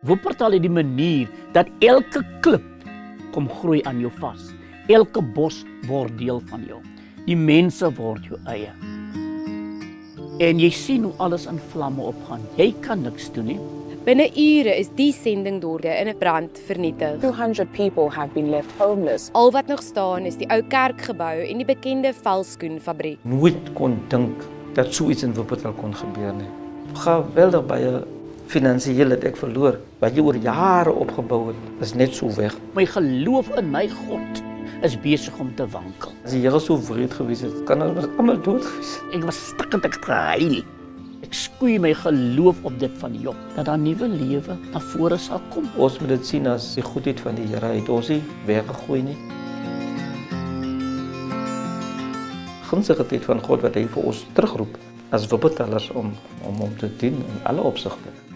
Wuppertal het die manier dat elke klip kom groei aan jou vas. Elke bos word deel van jou. Die mense word jou eie. En jy sien hoe alles in vlamme opgaan. Jy kan niks doen nie. Binne ure is die sendingdorde in 'n brand vernietig. 200 people have been left homeless. Al wat nog staan is die ou kerkgebou en die bekende velskoenfabriek. Nooit kon dink dat so iets in Wuppertal kon gebeur nie. Geweldig baie finansiëel het ek verloor. Wat jy oor jare opgebou het, is net so weg. My geloof in my God is besig om te wankel. As die Here so wreed gewees het, kan ons almal dood gewees het. Ek was stikkend, ek het gehuil. Ek skoei my geloof op dit van Job, dat daar nuwe lewe na vore sal kom. Ons moet dit sien as die goedheid van die Here. Hy het ons nie weggegooi nie. Gunstige tyd van God wat hy vir ons terugroep as Wuppertalers om te dien in alle opsigte.